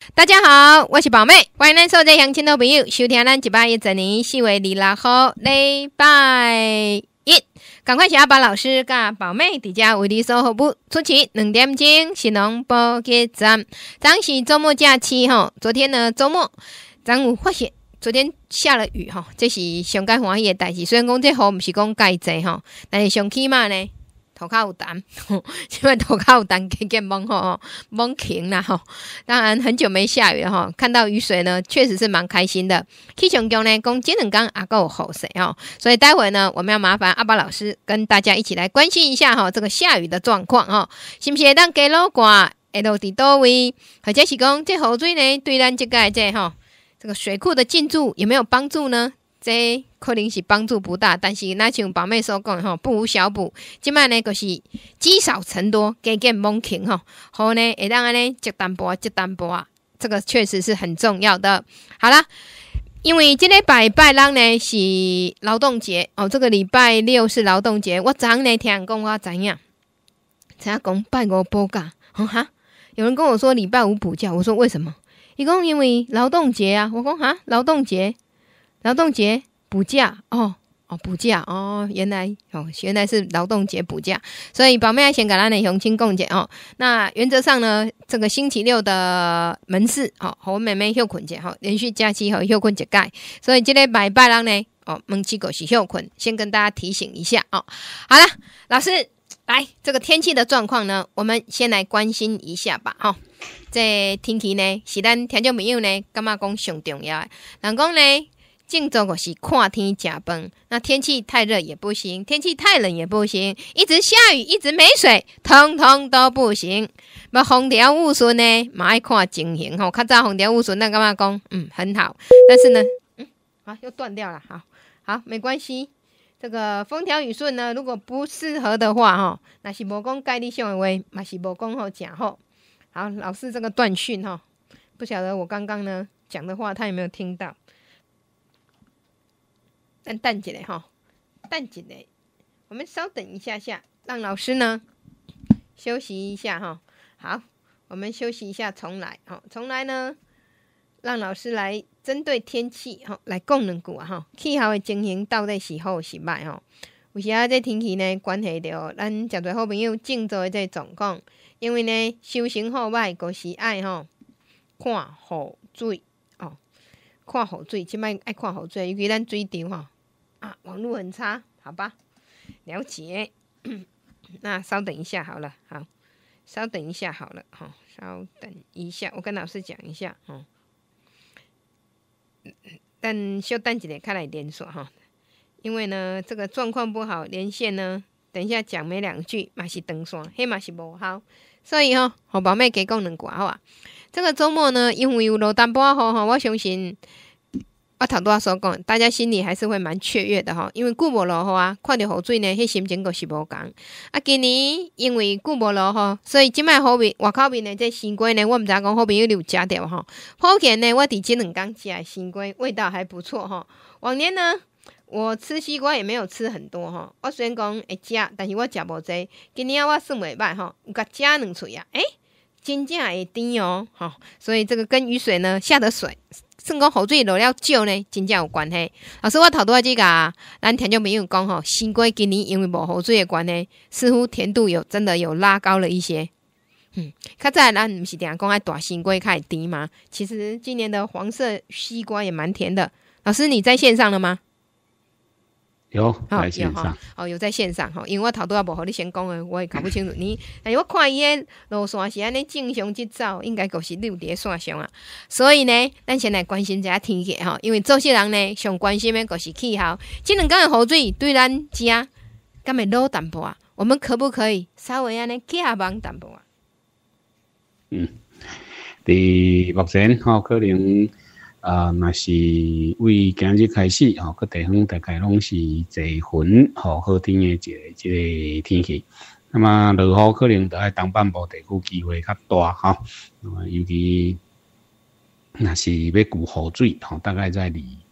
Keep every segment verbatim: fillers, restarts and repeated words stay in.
大家好，我是宝妹，欢迎咱所有乡亲的朋友收听咱一百一十年四月二十六号礼拜一，赶快请阿宝老师甲宝妹伫遮为你所服务。出期两点钟，新农补给站，当是周末假期吼。昨天呢，周末咱有发现，昨天下了雨吼，这是上解欢喜的代志。虽然讲这雨毋是讲介济吼，但是上起码呢。头壳有淡，因为头壳有淡，给给蒙吼蒙停啦吼。当然很久没下雨了吼，看到雨水呢，确实是蛮开心的。气象局呢，讲这两天也够有雨势吼，所以待会呢，我们要麻烦阿宝老师跟大家一起来关心一下哈这个下雨的状况哈，是不是会当加落挂，会落伫倒位，或者是讲这雨水呢，对咱这个这吼这个水库的进驻有没有帮助呢？这可能是帮助不大，但是那像宝妹所讲吼，不无小补。即摆呢，就是积少成多，加减猛停吼，好呢，会让安尼积淡薄积淡薄啊，这个确实是很重要的。好啦，因为这礼拜拜六呢是劳动节哦，这个礼拜六是劳动节。我昨昏呢听人讲，我知影，知影讲拜五补假，哦哈，有人跟我说礼拜五补假，我说为什么？伊讲因为劳动节啊，我讲哈，劳动节。劳动节补假哦哦补假哦，原来哦原来是劳动节补假，所以宝妹要先给咱的乡亲讲解哦。那原则上呢，这个星期六的门市哦，我妹妹休困者哈，连续假期后休困一届，所以这个拜拜人呢哦，蒙起狗是休困，先跟大家提醒一下哦。好了，老师来这个天气的状况呢，我们先来关心一下吧哈、哦。这天气呢是咱听众朋友呢感觉讲上重要的，人讲呢。静坐就是看天吃饭，那天气太热也不行，天气太冷也不行，一直下雨，一直没水，通通都不行。那风调雨顺呢，嘛爱看情形吼。较早风调雨顺，咱感觉讲嗯很好，但是呢，嗯，好又断掉了，好，好没关系。这个风调雨顺呢，如果不适合的话吼，那是无讲概率上的话，嘛是无讲好讲好。好，老师这个断讯吼，不晓得我刚刚呢讲的话他有没有听到？但等一下哈，等一下，我们稍等一下下，让老师呢休息一下哈。好，我们休息一下，重来哈，重来呢，让老师来针对天气哈来讲两句啊哈。气候的情形到底是好是歹哈？有时啊，这天气呢关系到咱真侪好朋友静坐的这状况，因为呢修行好歹就是爱吼看雨水哦，看雨水，即摆爱看雨水，尤其咱水场吼。啊，网络很差，好吧，了解。那稍等一下好了，好，稍等一下好了，哈、哦，稍等一下，我跟老师讲一下，哦，但稍等一下，开来连锁哈，因为呢，这个状况不好，连线呢，等一下讲没两句，嘛是断线，迄嘛是无好，所以哈、哦，宝妹加讲两句好啊。这个周末呢，因为有落淡薄仔雨哈，我相信。我头拄仔所讲，大家心里还是会蛮雀跃的吼，因为久无落雨啊，看到雨水呢，迄心情就是无共。啊，今年因为久无落雨，所以即摆好面外口面的这鲜瓜呢，我毋知影讲好朋友你有食着吼。目前呢，我伫即两天食的鲜瓜味道还不错吼。往年呢，我吃西瓜也没有吃很多吼，我虽然讲会食，但是我食无济。今年我算袂歹吼，有甲食两喙啊，诶、欸，真正会甜哦吼。所以这个跟雨水呢下的水。算讲雨水落了少呢，真正有关系。老师，我头拄仔即个，咱听众朋友讲吼，鲜瓜今年因为无雨水的关系，似乎甜度有真的有拉高了一些。嗯，较早咱毋是定讲爱大鲜瓜较会甜吗？其实今年的黄色西瓜也蛮甜的。老师，你在线上了吗？ 有在线上哦, 哦，有在线上哈，因为我头拄仔无互你先讲诶，我也搞不清楚你。但是我看伊诶路线是安尼正常即走，应该就是你有伫线上啊。所以呢，咱先来关心一下天气哈，因为做些人呢上关心诶就是气候。即两天诶雨水对咱食敢会落淡薄啊？我们可不可以稍微安尼加帮淡薄啊？ 嗯，伫目前吼、哦、可能。啊，若是为今日开始吼，各地方大概拢是坐云吼好天的一个一个天气。那么落雨可能就爱东半部地区机会较大吼，尤其若是要顾雨水吼，大概在二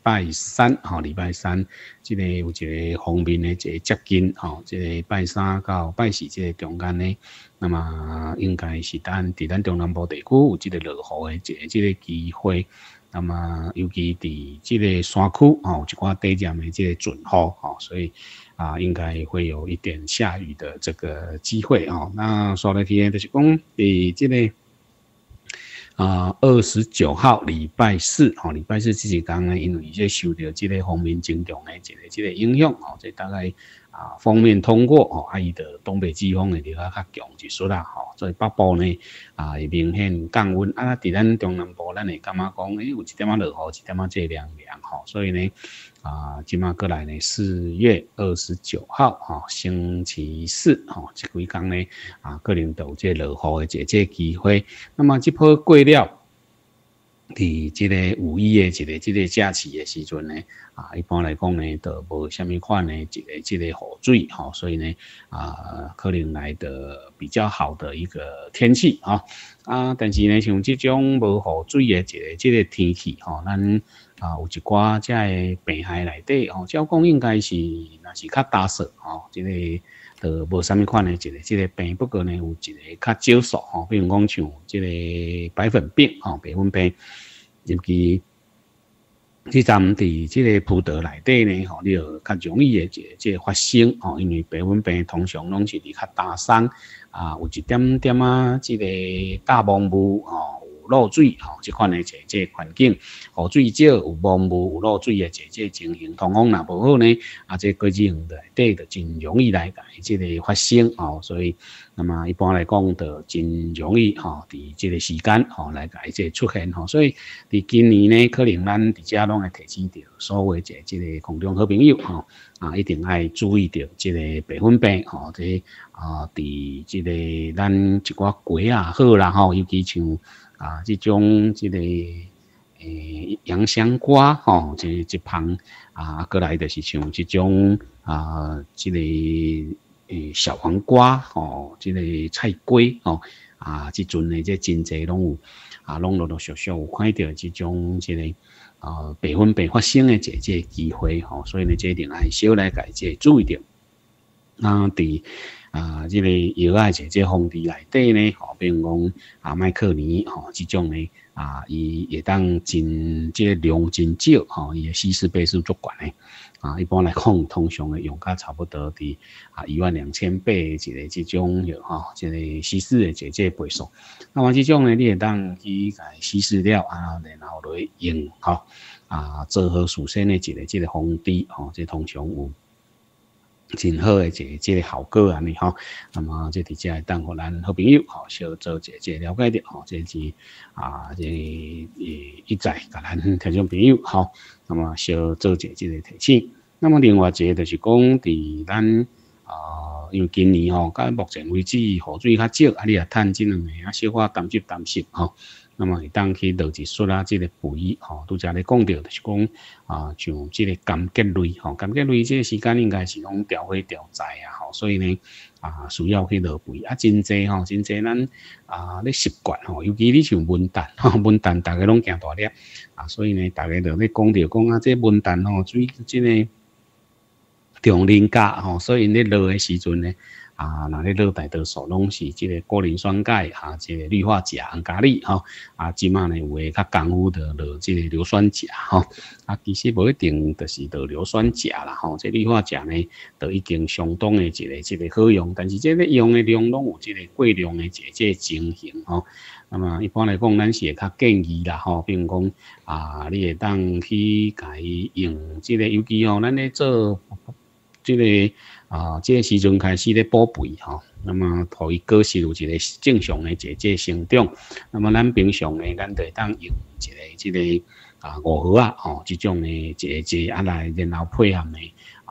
拜三，吼、哦，礼拜三，这个有一个方面的一个接近，吼、哦，这个拜三到拜四这个中间呢，那么应该是咱伫咱中南部地区有这个落雨的一个这个机会。那么，尤其伫这个山区，哦，一寡短暂的这个准雨，哦，所以啊，应该会有一点下雨的这个机会，哦。那说来听，就是讲，伫这个啊，二十九号礼拜四，哦，礼拜四这一天呢，因为这受到这个方面增强的这个这个影响，哦，这大概啊锋面通过，哦，啊，伊的东北季风会比较较强一些啦，吼、哦，所以北部呢啊会明显降温，啊，伫咱中南部咱会感觉讲，诶、欸，有一点仔落雨，一点仔这凉凉，吼、哦，所以呢啊，今嘛过来呢，四月二十九号，哈、哦，星期四，哈、哦，这几天呢啊，可能都有这落雨的这这机会，那么这波过了。伫即个五一的一个即个假期的时阵呢，啊，一般来讲呢，都无虾米款的一个即个雨水，吼、哦，所以呢，啊，可能来的比较好的一个天气，哈、哦，啊，但是呢，像这种无雨水的一个即个天气，吼、哦，咱啊有一寡即个病害内底，吼、哦，照讲应该是若是较打扫，吼、哦，即、這个。就无啥物款的一个即个病，不过呢有一个较少数吼，比如讲像即个白粉病吼，白粉病，尤其即站伫即个葡萄内底呢吼，你就较容易的即即个发生吼，因为白粉病通常拢是伫较大山啊，有一点点啊，即个大蒙雾吼。漏水吼，即款的这这环境，雨水少有蒙雾有漏水的这这情形，通风若无好呢，啊，这果子园内底就真容易来个这个发生哦，所以那么一般来讲，就真容易吼，伫这个时间吼来个这出现吼，所以伫今年呢，可能咱伫遮拢会提醒到所有这这个空中好朋友吼，啊，一定要注意到这个白粉病吼，这啊，伫这个咱一寡果啊好啦吼，尤其像。啊，这种这个诶洋香瓜吼，这一旁啊，过来就是像这种啊，这个诶小黄瓜吼，这个菜龟吼啊，这阵呢这真济拢有啊，拢陆陆续续有看到这种这个啊白粉病发生的这这机会吼，所以呢，这一定要小来解这注意到。那伫啊，这个药啊，这这风地内底呢，吼，比如讲啊，麦克尼吼，这种呢啊，伊会当真这个量真少，吼，伊的稀释倍数足悬的啊。一般来讲，通常的用价差不多伫啊一万两千倍一个这种药吼，这个稀释的这这倍数。那么这种呢，你会当去甲稀释了啊，然后来用吼啊，做好属身的一个这个风地吼，这通常有。真好的一个这个效果安尼吼，那么这伫遮当互咱好朋友吼，小做一个了解着吼，这是啊，这一再甲咱听众朋友吼，那么小做一个这个提醒。那么另外一个就是讲伫咱啊，因为今年吼，到目前为止雨水较少，啊，你也趁即两个啊小可淡湿淡湿吼。那么会当去落一撮啊，这个肥吼，拄则咧讲到就是讲啊，像这个柑橘类吼，柑橘类这个时间应该是拢调花调栽啊，吼，所以呢啊，需要去落肥啊，真济吼，真济咱啊咧习惯吼，尤其你像文旦吼，文旦大家拢惊大粒啊，所以呢，大家就咧讲到讲啊，这文旦吼，水这个重磷钾吼，所以咧落的时阵呢。啊，那咧落大多数拢是即个过磷酸钙哈，即、这个氯化钾、氨镉醂吼，啊，即马呢有诶较功夫的落即个硫酸钾吼，啊，其实无一定就是落硫酸钾啦吼，这氯化钾呢，都已经相当诶一个即个好用，但是这个用诶量拢有即个过量诶即个情形吼。那么一般来讲，咱是会较建议啦吼，比如讲啊，你会当去甲伊用即个，尤其吼，咱咧做即、这个。啊，这个时阵开始咧补肥吼，那么互伊果实有一个正常的一个生长。那么咱平常呢，咱就会当用一个即、这个啊五盒啊，吼，这种呢一个一啊来，然后配合呢啊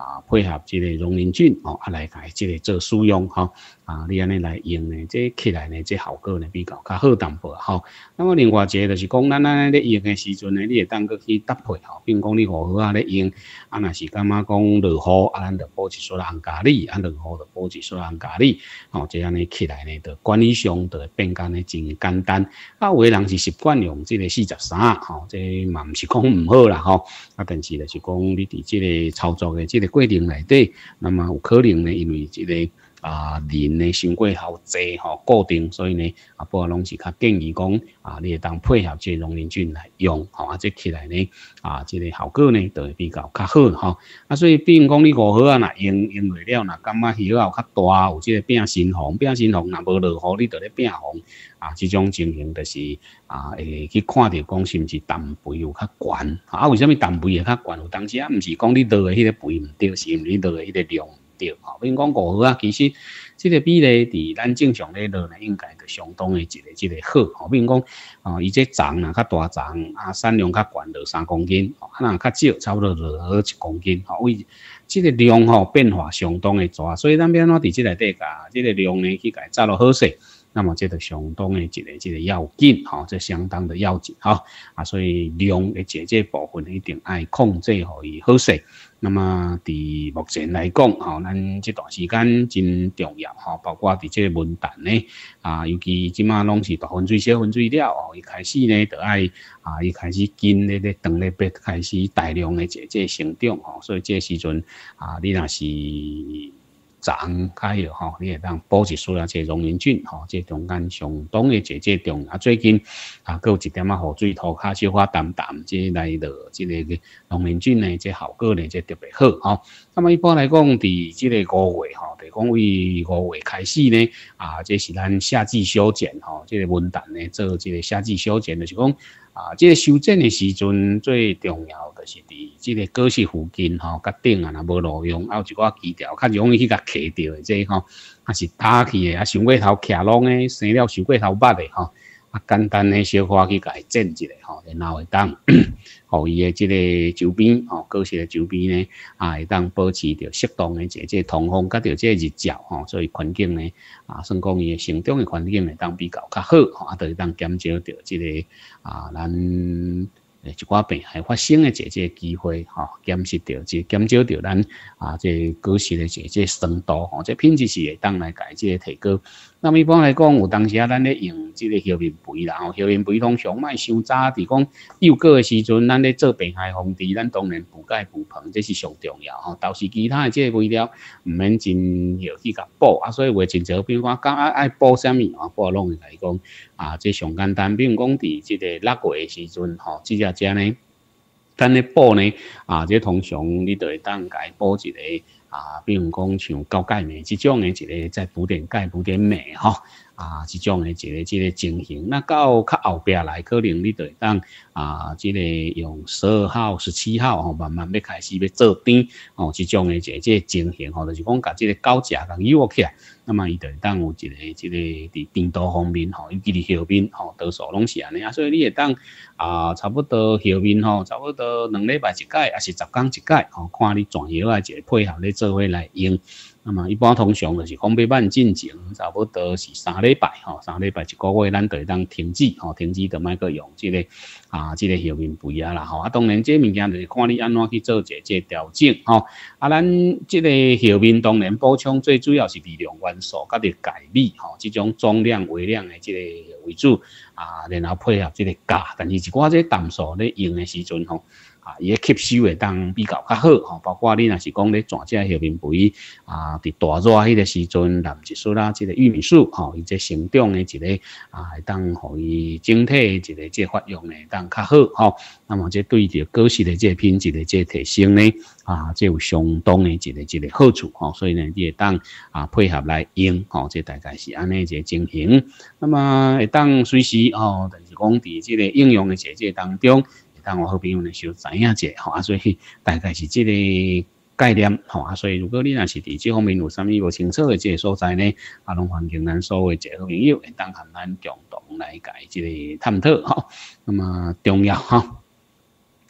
啊配合这个溶磷菌哦啊来改这个做使用哈、哦、啊，你安尼来用呢，这起来呢，这效果呢比较较好淡薄哈、哦。那么另外一个就是讲，咱安尼咧用的时阵呢，你会当去去搭配哈，比如讲你五号啊咧用，啊若是感觉讲落雨啊，咱就补一撮红咖喱，啊落雨就补一撮红咖喱，哦，这安尼起来呢，就管理上就会变干呢真简单。啊，有的人是习惯用这个四十三，吼，这嘛毋是讲唔好啦，吼。啊，但是就是讲你伫这个操作的这个过程内底，那么有可能呢，因为这个啊磷呢伤过头济吼固定，所以呢啊，不过拢是较建议讲啊，你会当配合这溶磷菌来用，吼啊，这起来呢啊，这个效果呢就会比较较好吼。啊，所以比如讲你五号啊，若用用落了，若感觉叶啊有较大，有这个变新红，变新红，若无落雨，你就咧变红啊，这种情形就是啊，会去看到讲是毋是氮肥有较悬啊？为什么氮肥会较悬？有当时啊，毋是讲你落的迄个肥唔对，是毋是你落的迄个量。对，吼，比如讲五号啊，其实这个比例伫咱正常咧落呢，应该就相当的一个一个好，吼，比如讲啊，伊这长啊较大长啊，产量较悬，落三公斤，啊，若较少，差不多落一公斤，吼，为这个量吼变化相当的大，所以咱要安怎伫这内底甲这个量呢去甲抓到好势。那么这个相当的一个这个要紧，哈，这相当的要紧，哈啊，所以量的这这部分一定要控制好伊好势。那么伫目前来讲，哈，咱这段时间真重要，哈，包括伫这个温淡呢，啊，尤其即马拢是大分水小分水了，哦，伊开始呢就爱啊，伊开始根咧咧长咧别开始大量的这这成长，吼，所以这时阵啊，你若是长开了吼，你会当补一撮啊，这溶磷菌吼，这中间相当的这这重要。最近啊，还有一点啊，雨水涂骹小可淡淡，这来落这个溶磷菌呢，这效果呢，这特别好吼。那么一般来讲，伫这个五月吼，就讲为五月开始呢，啊，这是咱夏季修剪吼，这个温淡呢，做这个夏季修剪，就是讲。啊，这个修剪的时阵最重要就是伫这个果实附近吼，甲顶啊，若无路用，还有一寡枝条较容易去甲卡着的这吼，啊是打去的，啊伤过头徛拢的，生了伤过头捌的吼，啊简单的小可去甲伊剪一下吼，然后会当，互伊的这个周边吼，果实的周边呢，啊会当保持着适当的这这通风，甲着这日照吼，所以环境呢，啊算讲伊的成长的环境会当比较较好，吼，啊，就会当减少着这个啊咱。一寡病害发生的这这机会，吼，减少掉，这减少掉咱啊这果实的这这生度，吼，这品质是会当来改这个提高。那么一般来讲，有当时啊，咱咧用这个叶面肥啦，吼，叶面肥通常卖伤早，伫讲幼果的时阵，咱咧做病害防治，咱当然补钙补硼，这是上重要，吼。倒是其他的这个肥料，唔免真要去甲补啊，所以话真少，比如讲，讲爱爱补啥物啊，补拢会来讲啊，这上简单，比如讲伫这个六月的时阵，吼，这只只呢。咱咧补呢，啊，这通常你就会当甲伊补一个啊，比如讲像高钙镁这种的一个再补点钙、补点镁吼，啊，这种的一个这个情形。那到较后壁来，可能你就会当啊，这个用十二号、十七号吼，慢慢要开始要做甜哦，这种的这这情形吼，就是讲甲这个高价甲诱起来。那么伊就会当有一个这个伫甜度方面吼，尤其是叶面吼，多数拢是安尼啊，所以你会当啊，差不多叶面吼，差不多两礼拜一改，还是十天一改吼，看你全叶啊，一个配合咧做伙来用。那么一般通常就是讲要慢进前，差不多是三礼拜吼，三礼拜一个月，咱就会当停止吼，停止就莫阁用这个啊，这个叶面肥啊啦吼。啊，当然这物件就是看你安怎去做一个调整吼。啊，咱这个叶面当然补充最主要是微量元素，甲着钙镁吼，这种总量微量的这个为主啊，然后配合这个钾，但是一寡这氮素咧用的时阵吼。啊，伊个吸收会当比较较好吼，包括你若是讲咧全只叶面肥啊，伫大热迄个时阵，含一束啦，即个玉米素吼，伊这成长的一个啊，会当互伊整体一个即发育呢，当较好吼。那么这对着果实的这品质的这提升呢，啊，这有相当的一个一个好处吼，所以呢，你会当啊配合来用吼，这大概是安尼一个情形。那么会当随时吼，但是讲伫即个应用的这这当中。当我好朋友呢，小知影者吼啊，所以大概是这个概念吼啊，所以如果你若是伫这方面有啥物无清楚的这个所在呢，啊，拢欢迎咱所有这好朋友会当和咱共同来解这个探讨吼。那么重要吼。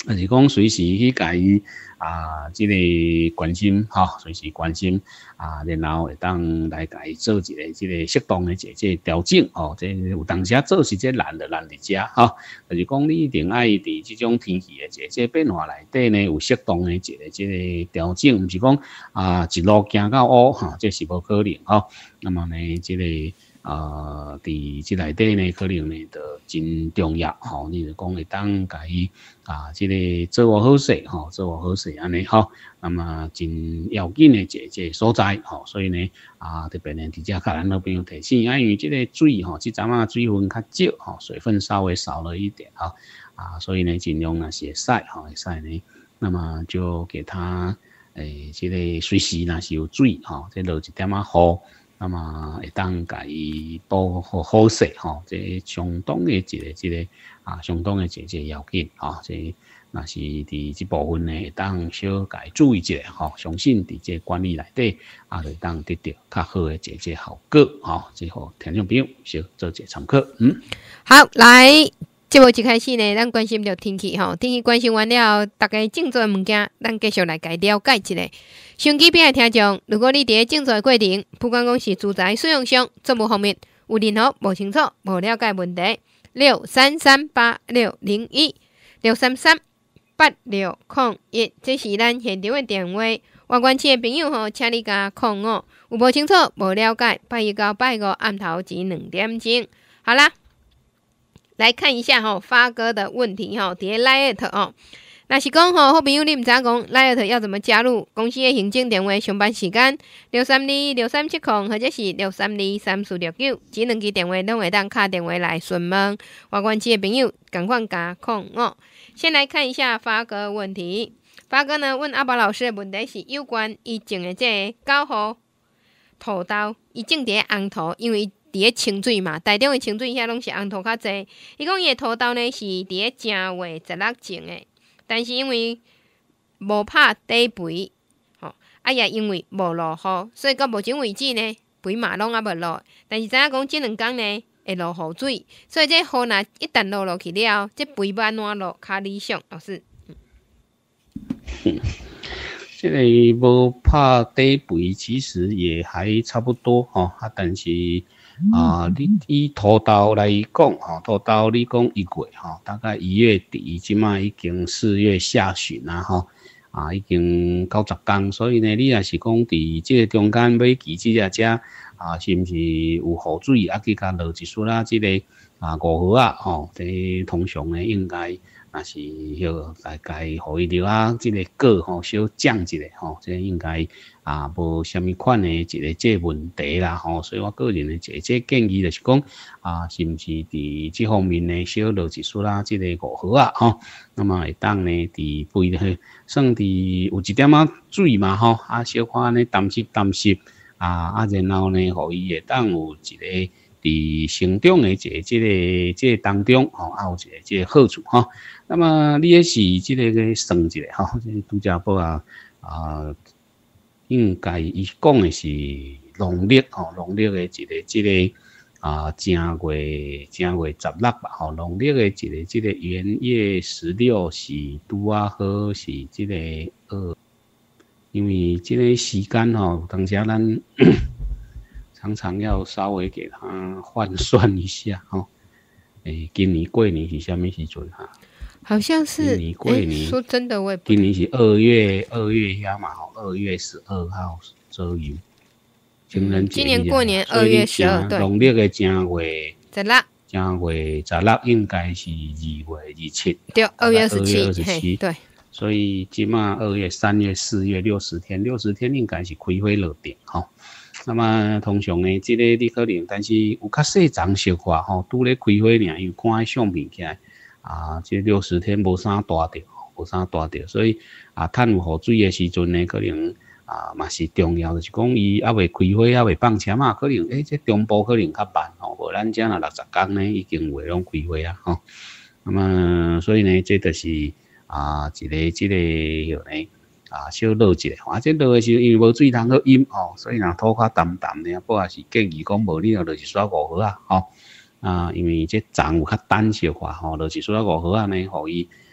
就是讲随时去甲伊啊，即、這个关心吼，随时关心啊，然后会当来甲伊做一个即个适当的即个调整吼，即、這個、有当时啊做是即难的难伫遮吼，就是讲你一定爱伫即种天气的即个变化内底呢，有适当的一个即个调整，毋是讲啊一路行到乌吼，这是无可能吼。那么呢，即、這个。呃，伫即内底呢，可能呢，就真重要吼。你就讲会当甲伊啊，即、這个做我好势吼，做我好势安尼吼。那么真要紧的一个即个所在吼，所以呢啊，特别呢，伫遮甲咱老朋友提醒，因为即个水吼，即阵啊水分较少吼，水分稍微少了一点吼啊，所以呢，尽量若是会使吼，会使呢，那么就给他诶，即、這个随时若是有水吼，即落一点仔雨。那么会当甲伊保护好势吼，这相当的一个即个啊，相当的一个要紧吼。这若是伫即部分呢，会当小甲伊注意一下吼，相信伫这管理内底啊，会当得到较好的一个效果吼。最后听众朋友小做一个参考，嗯， 好来。节目一开始呢，咱关心着天气吼，天气关心完了，大家静坐的物件，咱继续来解了解一下。手机边的听众，如果你伫静坐的过程，不管讲是住宅使用上、作务方面有任何无清楚、无了解问题，六三三八六零一六三三八六零一，这是咱现场的电话。外关市的朋友吼，请你甲控哦，有无清楚、无了解，拜一到拜五暗头前两点钟。好啦。来看一下吼、哦，发哥的问题吼、哦，伫 Line 哦，那是讲吼，好朋友你毋知影讲 Line 要怎么加入？公司的行政电话上班时间六三二六三七零，或者是六三二三四六九，这两支电话拢会当打电话来询问。外关市的朋友赶快加控哦。先来看一下发哥的问题，发哥呢问阿宝老师的问题是有关伊种的这个九号土豆，伊种伫红土，因为伫咧清水嘛，台中的清水遐拢是红土较济。伊讲伊的土豆呢是伫咧正月十六种的，但是因为无拍底肥，吼，啊也因为无落雨，所以到目前为止呢，肥嘛拢还无落。但是知影讲即两工呢会落雨水，所以这雨若一旦落落去了，这肥要安怎落较理想？老师， 嗯，这个无拍底肥其实也还差不多吼，啊，但是。啊，你以土豆来讲，吼，土豆你讲一月，吼，大概一月底，即卖已经四月下旬啦，吼，啊，已经九十天，所以呢，你若是讲伫即个中间买期即只只，啊，是毋是有雨水啊？去甲落一丝啦，即个啊五号啊，吼，这通常呢应该。若是要大概互伊了啊，即个果吼小降一下吼，这应该啊无虾米款的一个这问题啦吼，所以我个人的这这建议就是讲啊，是毋是伫这方面呢小落一丝啦，即个五号啊吼，那么会当呢伫肥咧，算伫有一点仔水嘛吼，啊小可呢淡湿淡湿啊啊，然后呢，互伊会当有一个。伫成长的这这个这个当中吼，啊有一个这个好处吼。那么你也是这个个算一下吼，这拄则报啊啊，应该伊讲的是农历吼，农历的一个这个啊正月正月十六吧吼，农历的一个这个元月十六是拄啊好是这个二，因为这个时间吼，当时咱。常常要稍微给他换算一下哈，诶，今年过年是什么时阵哈？ 好像是今年过年， 说真的，我也不今年是二月二月遐嘛吼，二月十二号左右，情人节。 今年过年二月十二，对。 农历的正月十六， 正月十六应该是二月二七， 对，二月二十七， 二十七， 对。 所以起码二月、三月、四月六十天，六十天应该是开花落定吼。那么通常呢，这个你可能，但是有较细丛小块吼，拄咧开花尔，因为看迄相片起来啊，这六十天无啥大着，无啥大着，所以啊，趁有雨水的时阵呢，可能啊嘛是重要，就是讲伊还未开花，还未放签啊，可能诶，这中部可能较慢吼，无咱遮若六十天呢，已经会拢开花啊吼。那么所以呢，这就是啊一个这个有呢。啊，小落一下，啊，这落的时候因为无水通好饮吼，所以若土较淡淡的，不也是建议讲无你若落一撮五号啊，吼啊，因为这丛有较单小化吼，落一撮五号啊呢，互伊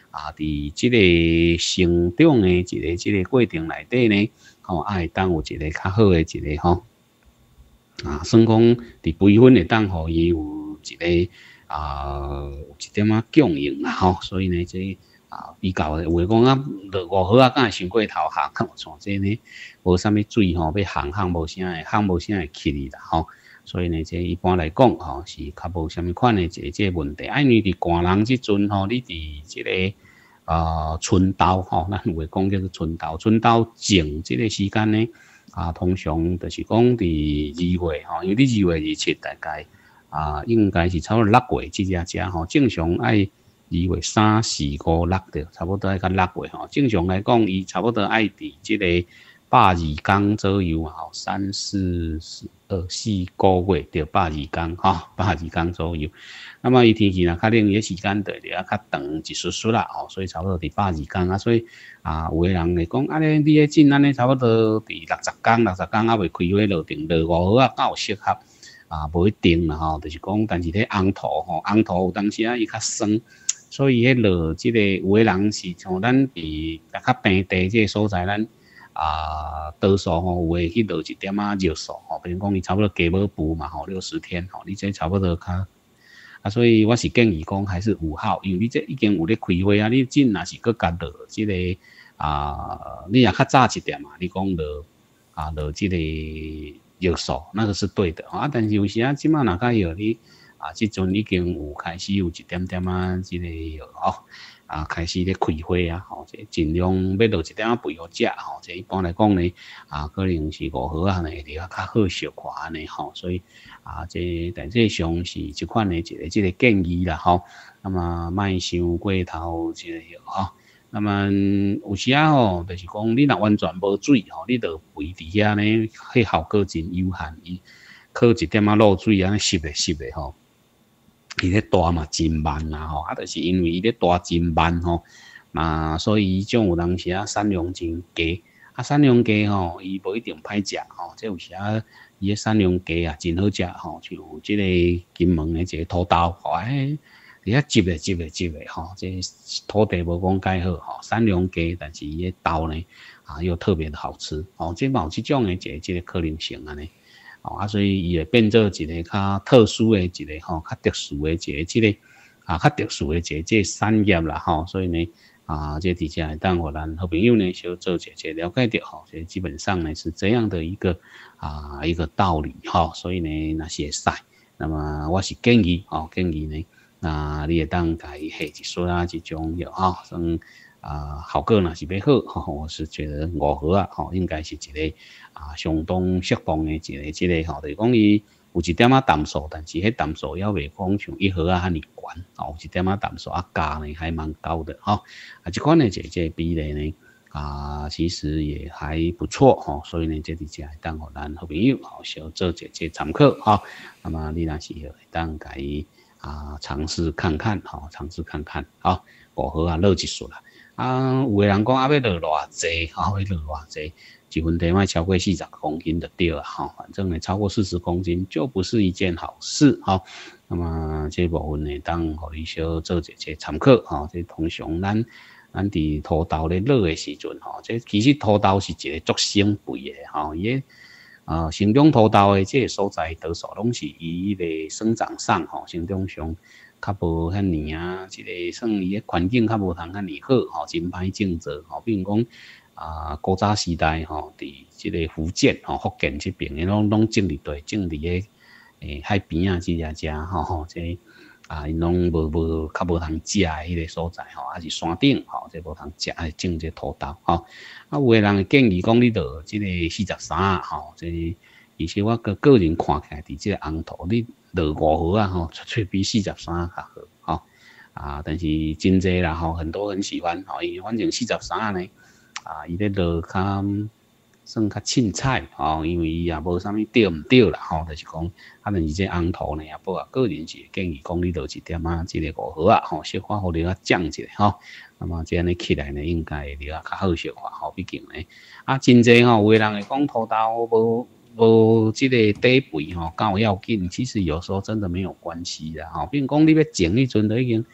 啊，伫即个成长的一个即个过程内底呢，吼、啊，会当有一个较好的一个吼、啊，算讲伫培训会当互伊有一个啊，有一点仔供应啦吼，所以呢，这啊比较的有诶讲啊，落五号啊，敢会伤过头烘，像这呢，无啥物水吼，要烘烘无啥会烘无啥会起哩啦吼。所以呢，这一般来讲吼，是较无啥物款的一个这个问题。啊，因为伫寒人即阵吼，你伫即个啊春斗吼，咱有诶讲叫做春斗，春斗静即个时间呢，啊，通常就是讲伫二月吼，因为你二月二七大概啊，应该是差不多六月即只只吼，正常爱二月三四五六着，差不多爱到六月吼。正常来讲，伊差不多爱伫即个百二天左右吼，三四四。二四个月到百二天吼，百二天左右。那么伊天气若较冷，伊时间就会较长一丝丝啦吼，所以差不多伫百二天啊。所以啊，有诶人会讲，啊咧，你咧种安尼差不多伫六十天，六十天啊未开花落定，落五号啊，敢有适合啊？无一定啦吼，就是讲，但是咧红土吼，红土有当时啊伊较酸，所以迄落即个有诶人是像咱伫较平地即个所在，咱。啊，多数吼有诶去落一点仔热素吼，比如讲你差不多加无补嘛吼，六十天吼，你这差不多较啊，所以我是建议讲还是五号，因为你这已经有咧开花啊，你真若是搁加落即个啊，你也较早一点嘛，你讲落啊落即个热素，那个是对的啊，但是有时啊，即马若较有你啊，即阵已经有开始有一点点啊，即个吼。啊，开始咧开花啊，吼，这尽量要落一点仔肥互食吼。这一般来讲呢，啊，可能是五号啊呢，会较较好小可安尼吼。所以啊，这大致上是即款的一个即个建议啦吼。那么莫伤过头即个吼。那么有时啊吼，就是讲你若完全无水吼，你就肥伫遐呢，迄效果真有限。伊靠一点仔露水安尼湿诶湿诶吼。伊咧大嘛真慢啦吼，啊，就是因为伊咧大真慢吼，啊，所以伊种有当时啊产量真低，啊产量低吼，伊无一定歹食吼，即有时啊伊咧产量低啊真好食吼，像即个金门的一个土豆吼，哎，伫遐接咧接咧接咧吼，即土地无讲介好吼，产量低，但是伊咧豆呢啊又特别的好吃，吼，即冇即种的一个即个可能性安尼。哦啊，所以伊会变做一个较特殊的一个吼，较特殊的一个即个啊，较特殊的一个即个产业啦吼，所以呢啊，这底下会当互咱好朋友呢小做一个了解到吼，所以基本上呢是这样的一个啊一个道理吼，所以呢那是会使，那么我是建议吼，建议呢啊你会当家己下一撮啊即种药吼，算啊效果若是要好吼，我是觉得五号啊吼，应该是一个。啊，相当适当的一个即个吼，就是讲伊有一点仔淡数，但是迄淡数也袂讲像一号啊遐尼悬，吼，有一点仔淡数啊价呢还蛮高的吼，啊，即款的这这比例呢啊，其实也还不错吼，所以呢，这伫遮会当互咱好朋友吼小做一个参考吼，那么你若是会当家己啊尝试看看吼，尝试看看吼，五号啊落一撮啦，啊，有个人讲啊要落偌济，吼要落偌济。一分地卖超过四十公斤就对了哈，反正呢超过四十公斤就不是一件好事哈。那么这部分呢，当互你小做一个参考哈。这通常咱咱伫土豆咧落的时阵哈，这其实土豆是一个足生肥的哈，伊个啊生长土豆的这个所在多数拢是伊个生长上哈，生长上较无遐尼啊，这个算伊个环境较无通遐尼好哈，真歹种植哈，比如讲。啊，古早时代吼，伫即个福建吼、福建这边，拢拢种伫对，种伫个诶海边啊，即只只吼吼，这啊，因拢无无较无通食诶迄个所在吼，还是山顶吼，这无通食诶种这土豆吼。啊，有诶人会建议讲你落即个四十三吼，这而且我个个人看起来伫即个红土，你落五号啊吼，绝对比四十三较好吼。啊，但是真济啦吼，很多人喜欢吼，因为反正四十三呢。啊，伊咧落较算较凊彩吼，因为伊也无啥物对毋对啦吼，就是讲啊，但是这红土呢，也不啊，个人是建议讲你落一点啊，即个五号啊吼，小可互你啊降一下吼，那么这样呢起来呢，应该会了较好小可吼，毕竟呢啊，真济吼，有个人会讲土豆无无即个底肥吼，够要紧，其实有时候真的没有关系啦吼，比如讲你要种迄阵都已经。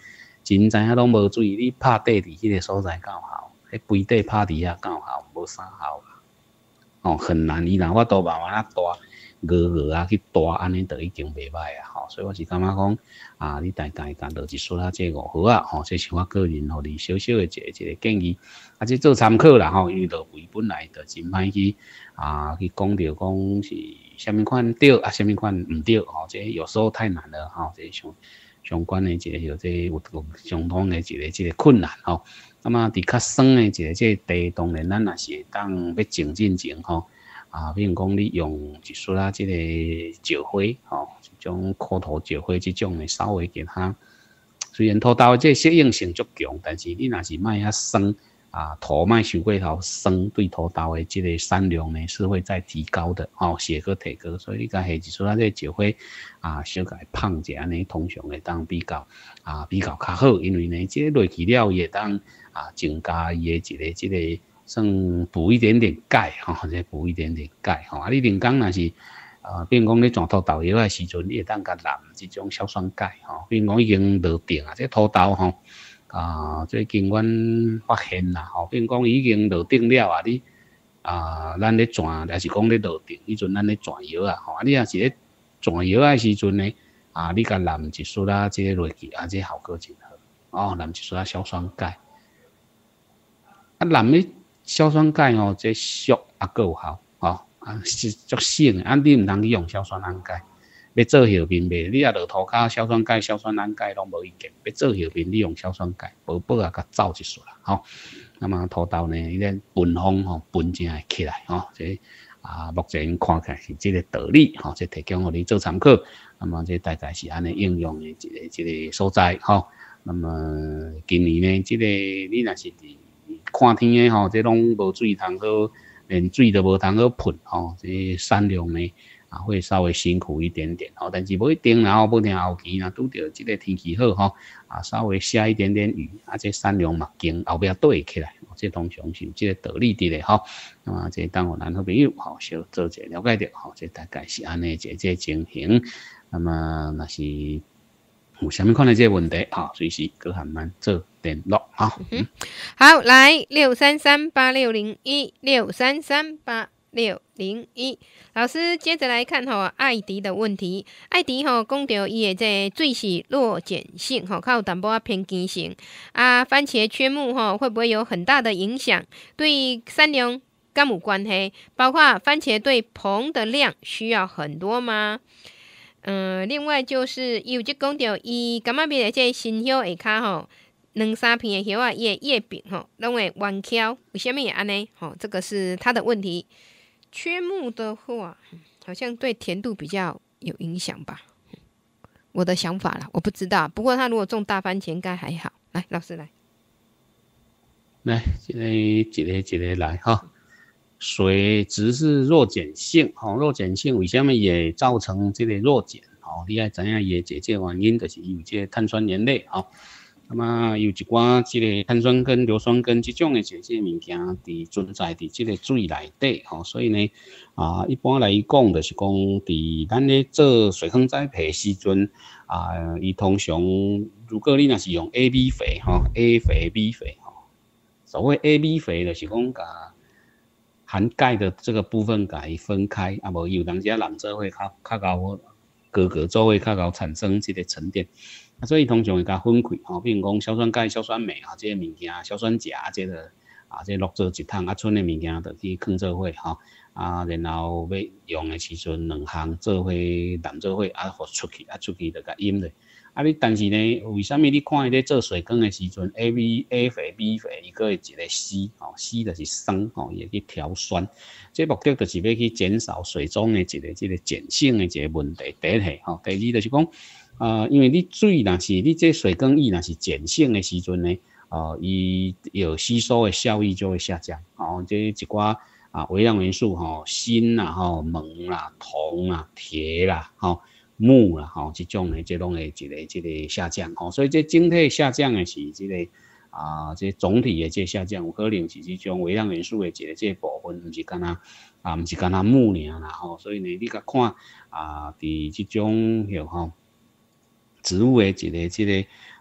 真知影拢无注意，你拍底伫迄个所在够效，迄杯底拍伫遐够效，无啥效啦。哦，很难，伊若法度慢慢啊大。鹅鹅啊，去大安尼就已经袂歹啊，吼，所以我是感觉讲啊，你大概干到一撮啊，这五盒啊，吼，这是我个人互你小小的一个一个建议，啊，这做参考啦，吼，因为落位本来就真歹去啊，去讲着讲是虾米款对啊，虾米款毋对，吼，这有时候太难了，吼，这相相关的一个有这有相同的一个一个困难，吼，那么伫较酸的一个这地，当然咱也是当要静进前，吼。啊，比如讲你用一撮啊，这个石花，吼，这种苦头石花这种的，稍微给它，虽然土豆这适应性足强，但是你若是卖遐酸啊，土卖伤过头酸，对土豆的这个产量呢是会再提高的，哦，血个提高，所以你甲下一撮啊，这石花啊，小改放者安尼，通常会当比较啊比较较好，因为呢，这个落去了也当啊增加伊的一个这个。算补一点点钙吼，或者补一点点钙吼。啊，你人工若是呃，比如讲你转土豆药的时阵，你会当甲淋这种硝酸钙吼。比如讲已经落定啊，这土豆吼啊，最近阮发现啦吼，比如讲已经落定了啊，你啊，咱咧转，还是讲咧落定，迄阵咱咧转药啊吼，啊，你若是咧转药的时阵呢，啊，你甲淋一撮啊，这个落去啊，这效果真好哦，淋一撮啊硝酸钙，啊，淋咧。硝酸钙吼，这俗啊够有效吼，啊是足省的。啊，你毋通去用硝酸铵钙，要做后面袂，你啊落涂骹硝酸钙、硝酸铵钙拢无意见。要做后面，你用硝酸钙，无保啊，甲走一撮啦吼。那么土豆呢，伊咧分风吼，分正会起来吼。这啊，目前看起来是这个道理吼，这提供互你做参考。那么这大概是安尼应用的一个一个所在吼。那么今年呢，这个你若是伫看天的吼，这拢无水通好，连水都无通好喷吼，这产量呢啊会稍微辛苦一点点吼，但是不一定，然后不定后期若拄着这个天气好吼，啊稍微下一点点雨，啊这产量嘛劲，后壁对起来，这通常是这个道理伫咧吼。那么这当我男好朋友吼，小做者了解着吼，这大概是安尼一个情形。那么若是有啥物款的这个问题啊，随时搁和咱做联络啊。 嗯，好，来六三三八六零一六三三八六零一，老师接着来看吼，艾迪的问题。艾迪吼讲到伊的这水是弱碱性吼，较有淡薄仔偏碱性啊，番茄缺木吼会不会有很大的影响？对产量敢有关系？包括番茄对硼的量需要很多吗？嗯，另外就是伊有即讲到，伊感觉买这新叶下骹吼，两三片的叶啊，叶叶柄吼，拢会弯翘，为什么会安尼？吼，这个是他的问题。缺木的话，好像对甜度比较有影响吧？我的想法啦，我不知道。不过他如果种大番茄，应该还好。来，老师来， 来，一个一个一个来哈。水质是弱碱性，吼、哦，弱碱性为什么也造成这个弱碱？哦，你要知影伊的这个原因，就是有这个碳酸盐类，哦，那么有一寡这个碳酸根、硫酸根这种的这些物件，伫存在伫这个水内底，吼、哦，所以呢，啊，一般来讲就是讲，伫咱咧做水坑栽培时阵，啊，伊通常如果你若是用 A B 肥，吼、哦、，A 肥、B 肥，吼、哦，所谓 A B 肥就是讲甲含钙的这个部分给它分开，啊，无有当时啊染做会较较高，各个做会较高产生这个沉淀，啊，所以通常会甲分开，吼，比如讲硝酸钙、硝酸镁啊，这个物件，硝酸钾这个啊，这落做一桶，啊，剩的物件就去放做伙，吼，啊，然后要用的时阵两项做伙染做伙，啊，互出去，啊，出去就甲淹落。啊，你但是呢，为什么你看伊咧做水耕的时阵 ，A B A 肥 B 肥，伊个一个 C， 吼 ，C 就是酸，吼，也去调酸，这目的就是要去减少水中的一个这个碱性的一个问题。第一题，吼，第二就是讲，呃，因为你水若是你这水耕液若是碱性的时阵呢，呃，伊有吸收的效益就会下降，吼，这一寡啊微量元素，吼，锌啦，吼，锰啦，铜啦，铁啦，吼。木啦，吼，这种的这种的一个这个下降，吼，所以这整体下降的是这个啊，这总体的这下降，有可能是这种微量元素的一个这个部分，不是干那啊，不是干那木尔啦，吼，所以呢，你甲看啊，伫这种有吼植物的一个这个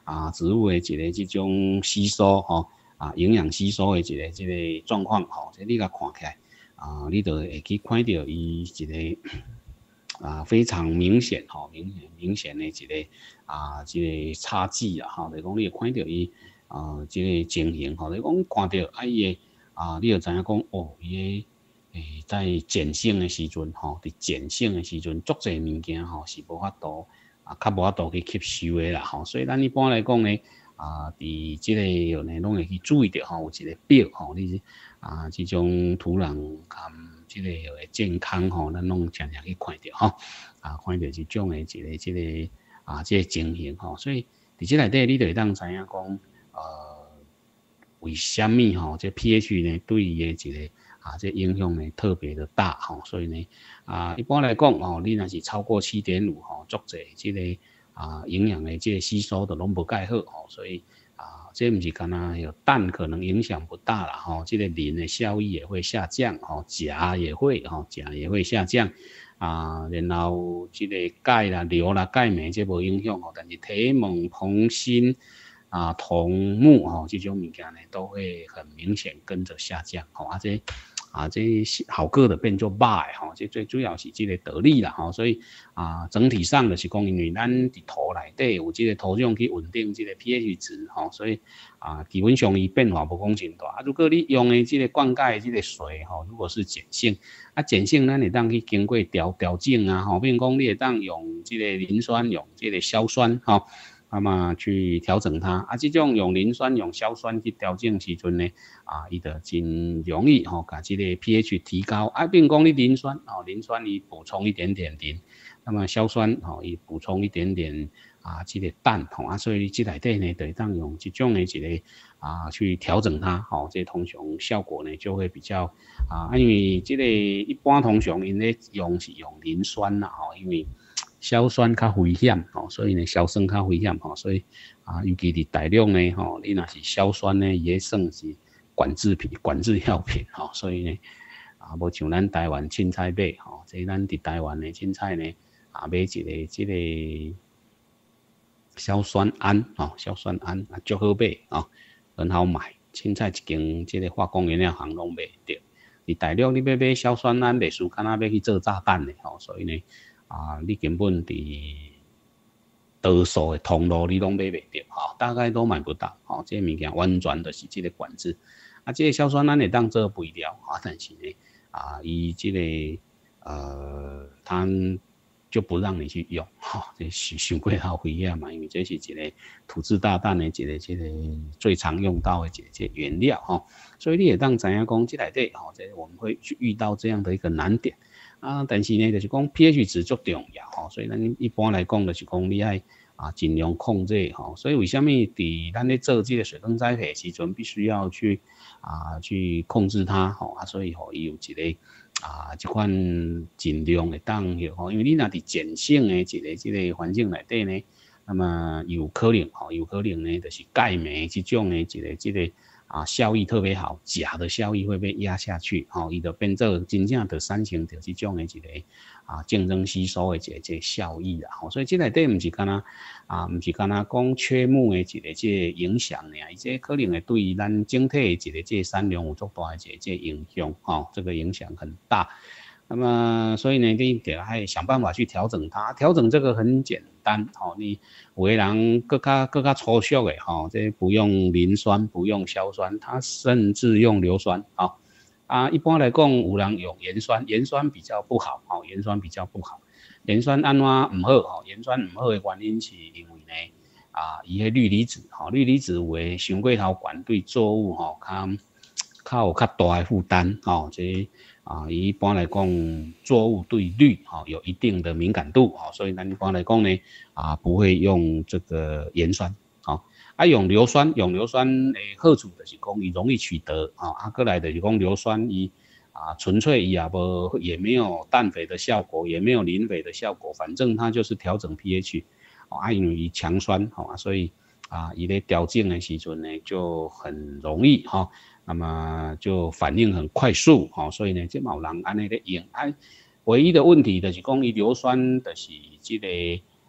啊植物的一个这种吸收吼啊营养吸收的一个这个状况吼，这你甲看起来啊，你就会去看到伊一个啊非常明显吼明显明显的一个啊这个差距啦吼，就是讲你会看到伊啊这个情形吼，就是讲看到啊伊的啊，你就知影讲哦伊的。诶，在碱性的时阵，吼，伫碱性的时阵，足侪物件吼是无法度啊，较无法度去吸收的啦，吼，所以咱一般来讲呢，啊，伫即个呢，拢会去注意到吼，有一个表吼，你啊，即种土壤含即个健康吼，咱拢常常去看到吼，啊，看到即种的一个即个啊，即个情形吼，所以伫即内底你就会当知影讲，呃，为虾米吼，这 pH 呢对伊的一个啊，这影响呢特别的大吼，所以呢，啊，一般来讲哦，你若是超过 七点五 吼，足侪这个啊营养的这个吸收的拢无介好吼，所以啊，这不是干那有氮可能影响不大啦吼，这个磷的效益也会下降吼，钾也会吼，钾也会下降啊，然后这个钙啦、硫啦、钙镁这无影响吼，但是铁、锰、铜、锌啊、铜、钼吼，这种物件呢都会很明显跟着下降吼，啊这。啊，这好个的变做歹吼，这最主要是这个得力啦吼，所以啊，整体上的是讲，因为咱伫土内底有这个土壤去稳定这个 pH 值吼，所以啊，基本上伊变化无讲真大。啊，如果你用的这个灌溉的这个水吼，如果是碱性，啊碱性咱会当去经过调调整啊吼，比如讲你会当用这个磷酸，用这个硝酸吼。那么去调整它啊，这种用磷酸、用硝酸去调整时阵呢，啊，伊就真容易吼，把这个 pH 提高啊。比如讲你磷酸哦，磷酸你补充一点点磷，那么硝酸哦，伊补充一点点啊，这个氮吼啊，所以这内底呢，就当用这种的一个啊去调整它，吼，这通常效果呢就会比较啊，因为这个一般通常因咧用是用磷酸啦，吼，因为硝酸较危险吼，所以呢硝酸较危险吼，所以啊，尤其伫大量呢吼，你若是硝酸呢，也算是管制品、管制药品吼，所以呢啊，无像咱台湾凊彩买吼，即咱伫台湾的凊彩呢啊，买一个即个硝酸铵吼，硝酸铵啊，足好买吼，很好买，凊彩一间即个化工原料行拢买得。伫大陆你要买硝酸铵，袂输敢若要去做炸弹的吼，所以呢。啊，你根本伫多数的通路你拢买袂到，吼，大概都买不到，吼，这个物件完全就是这个管制。啊，这个硝酸铵会当做肥料，啊，但是呢，啊，伊这个呃，它就不让你去用，吼，这是伤过头危险嘛，因为这是一个土制大弹的一个这个最常用到的一个这个原料，吼，所以你会当知影讲，这内底，吼，这我们会去遇到这样的一个难点。啊，但是呢，就是讲 pH 值足重要吼，所以咱一般来讲就是讲你爱啊尽量控制吼。所以为什么伫咱咧做这个水耕栽培时阵，必须要去啊去控制它吼啊，所以吼伊有一个啊这款尽量会当吼，因为你若伫碱性的一个这个环境内底呢，那么有可能吼，有可能呢就是钙镁这种的一个这个。啊，效益特别好，钾的效益会被压下去，吼、哦，伊就变做真正的产生着这种的一个啊竞争吸收的一个这个效益啦，吼、哦，所以这内底唔是干那啊，唔是干那讲缺木的一个这个影响呢，伊这可能会对咱整体的一个这个产量有足大的一个这个影响，吼、哦，这个影响很大。那么，所以呢，你得还想办法去调整它。调整这个很简单，吼，你有的人更加更加粗俗的，吼，这不用磷酸，不用硝酸，他甚至用硫酸，吼。啊，一般来讲，有人用盐酸，盐酸比较不好，吼，盐酸比较不好。盐酸安怎唔好？吼，盐酸唔好的原因是因为呢，啊，伊迄氯离子，吼，氯离子有诶伤过头悬，对作物吼，较较有较大诶负担，吼，这。啊，一般来讲，作物对氯哈、哦、有一定的敏感度哈、哦，所以咱一般来讲呢，啊不会用这个盐酸，好、哦，啊用硫酸，用硫酸诶好处就是讲伊容易取得，啊，啊过来就是讲硫酸伊啊纯粹伊也无也没有氮肥的效果，也没有磷肥的效果，反正它就是调整 pH， 啊因为伊强酸，哈、哦，所以啊伊咧调整的时阵呢就很容易哈。哦那么就反应很快速，吼、哦，所以呢，这某人安尼咧用，啊，唯一的问题就是讲，伊硫酸就是这个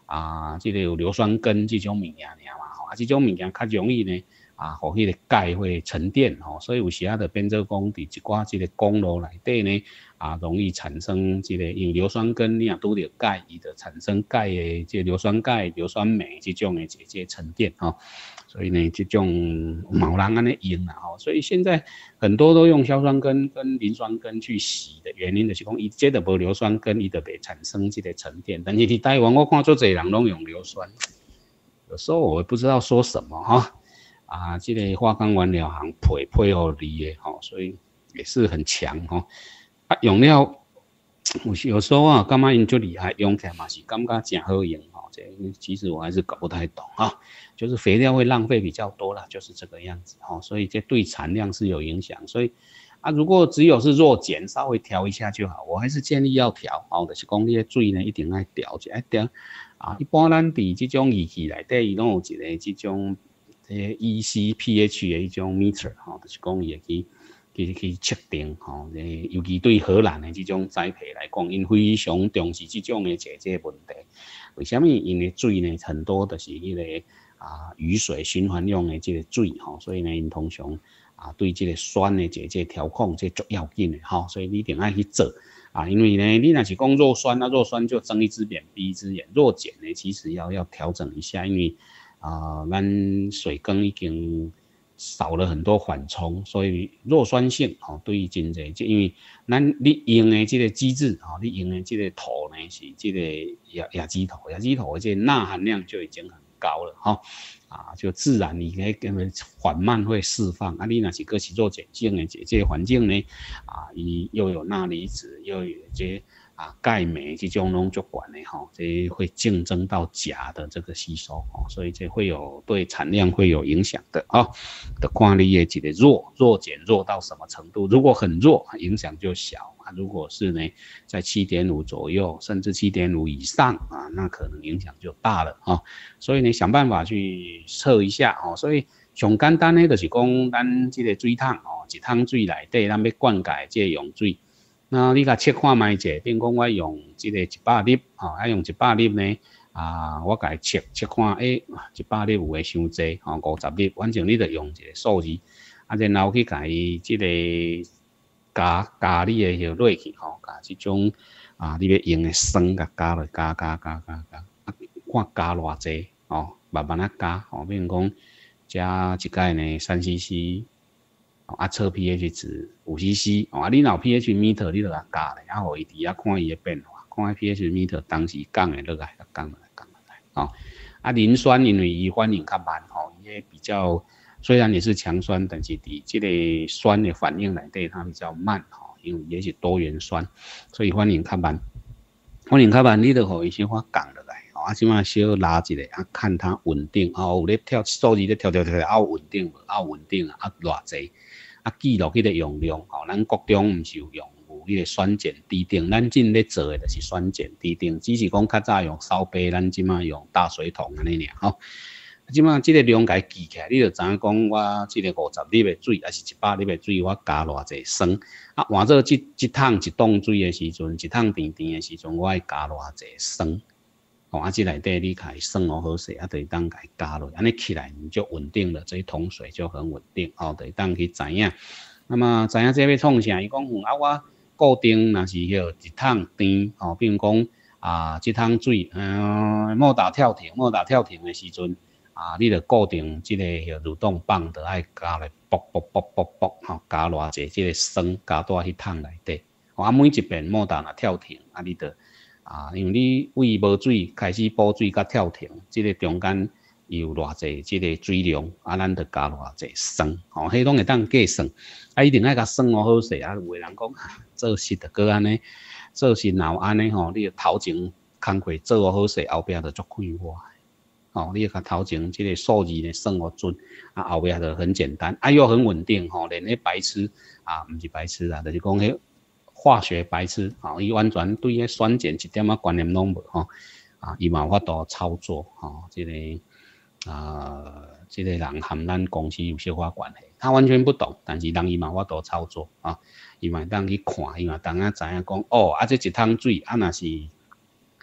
啊，这个有硫酸根这种物件尔嘛，吼，啊，这种物件较容易呢，啊，互迄个钙会沉淀，吼，所以有时啊就变做讲伫一寡这个公路内底呢，啊，容易产生这个因为硫酸根，你若拄着钙，伊就产生钙的这个硫酸钙、硫酸镁这种的这这沉淀，吼。所以呢，这种冇人安尼用啦，吼，所以现在很多都用硝酸根跟磷酸根去洗的原因就是讲，伊这个无硫酸根，伊就袂产生这个沉淀。但是伫台湾，我看做侪人拢用硫酸，有时候我不知道说什么哈，啊，这个化工原料行配配互你的吼，所以也是很强哈。啊，用了有有时候啊，感觉因就厉害，用起来嘛是感觉真好用哈。这其实我还是搞不太懂哈。就是肥料会浪费比较多啦，就是这个样子哈，所以这对产量是有影响。所以啊，如果只有是弱碱，稍微调一下就好。我还是建议要调，哦，就是讲你的水呢一定要调一下调啊。一般咱伫这种仪器内底，伊拢有一个这种这 E C pH 的一种 meter 哈，就是讲伊会去去去测定吼，尤其对荷兰的这种栽培来讲，因非常重视这种的这这问题。为什么？因为水呢很多都是迄个。啊，雨水循环用的这个水吼，所以呢，因通常啊对这个酸的这这调控这足要紧的吼，所以你一定要去做啊，因为呢，你若是讲弱酸啊，弱酸就睁一只眼闭一只眼，弱碱呢其实要要调整一下，因为啊，咱水耕已经少了很多缓冲，所以弱酸性吼对于真济，就因为咱你用的这个机制吼，你用的这个土呢是这个亚亚基土，亚基土的这个钠含量就已经很高了哈，啊，就自然你可以跟缓慢会释放。啊，你若是个是做碱性的这这环境呢，啊，伊又有钠离子，又有这啊钙镁这种拢足管的哈，这会竞争到钾的这个吸收哦，所以这会有对产量会有影响的啊。的看你的这个弱弱碱弱到什么程度？如果很弱，影响就小。如果是呢，在 七点五 左右，甚至 七点五 以上啊，那可能影响就大了啊。所以你想办法去测一下哦。所以上简单的就是讲，咱这个水桶哦，一桶水内底咱要灌溉这个用水，那你甲测看卖者，比如讲我用这个一百粒，哦，要用一百粒呢，啊，我甲测测看，诶，一百粒有诶伤济，哦，五十粒，反正你就用一个数字，啊，然后去甲伊这个。加加你的迄落去吼，加这种啊，你要用的酸甲加落，加加加加加，啊，看加偌济哦，慢慢啊加哦，比如讲加一盖呢三 C C， 啊测 pH 值五 C C， 哦，啊你若 pH meter 你就甲加咧，啊，互伊伫遐看伊的变化，看 pH meter 当时降的落来，降落来，降落来，哦，啊磷酸因为伊反应较慢吼，伊也比较。虽然也是强酸，但是伫这个酸的反应内底它比较慢哈，因为也是多元酸，所以反应较慢。反应较慢，你就互伊小可降落来，啊，即马小拉一下，啊，看它稳定，啊，有咧跳数字咧跳跳跳，啊，稳定无？啊，稳定啊，啊，偌济？啊，记录迄个用量，吼，咱国中毋是有用有迄个酸碱滴定，咱今咧做的就是酸碱滴定，只是讲较早用烧杯，咱即马用大水桶安尼尔，吼。即马即个量家记起来，你就知影讲我即个五十粒的水，还是一百粒的水，我加偌济酸。啊，换做即一桶一桶水的时阵，一桶甜甜的时阵，我爱加偌济酸。哦，啊，即内底你开酸哦好势，啊，就当家加落，安尼起来你就稳定了，这一桶水就很稳定。哦，就当去知影。那么知影这要创啥？伊讲嗯啊，我固定若是迄一桶甜，哦，比如讲啊，一桶水，嗯，莫打跳停，莫打跳停的时阵。啊，你著固定即个蠕动棒，著爱加来啵啵啵啵啵，吼，加偌济即个酸加到迄桶内底。啊，每一遍莫打若跳停，啊，你著啊，因为你喂无水，开始补水甲跳停，即个中间有偌济即个水量，啊，咱著加偌济酸，吼，迄拢会当计算。啊，一定爱甲算哦好势，啊，有诶人讲做事著搁安尼，做事闹安尼吼，你头前工课做哦好势，后壁著足快活。哦，你甲头前这个数字呢算好准，啊后边就很简单，啊又很稳定吼，连迄白痴啊，不是白痴啊，就是讲迄化学白痴，吼，伊完全对迄酸碱一点仔观念拢无吼，啊，伊嘛有法度操作吼，这个啊，这个人和咱公司有小可关系，他完全不懂，但是人伊嘛有法度操作啊，伊嘛当去看，伊嘛当啊知影讲，哦，啊这一桶水啊若是。